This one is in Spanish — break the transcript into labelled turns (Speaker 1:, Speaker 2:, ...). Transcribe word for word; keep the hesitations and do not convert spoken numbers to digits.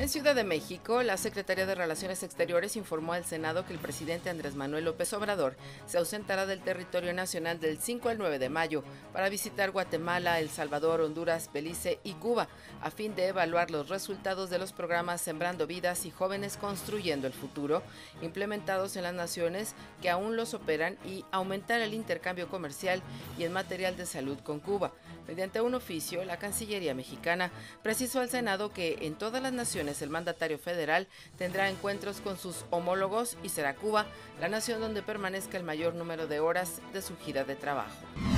Speaker 1: En Ciudad de México, la Secretaría de Relaciones Exteriores informó al Senado que el presidente Andrés Manuel López Obrador se ausentará del territorio nacional del cinco al nueve de mayo para visitar Guatemala, El Salvador, Honduras, Belice y Cuba, a fin de evaluar los resultados de los programas Sembrando Vidas y Jóvenes Construyendo el Futuro, implementados en las naciones que aún los operan, y aumentar el intercambio comercial y en material de salud con Cuba. Mediante un oficio, la Cancillería mexicana precisó al Senado que en todas las naciones el mandatario federal tendrá encuentros con sus homólogos y será Cuba la nación donde permanezca el mayor número de horas de su gira de trabajo.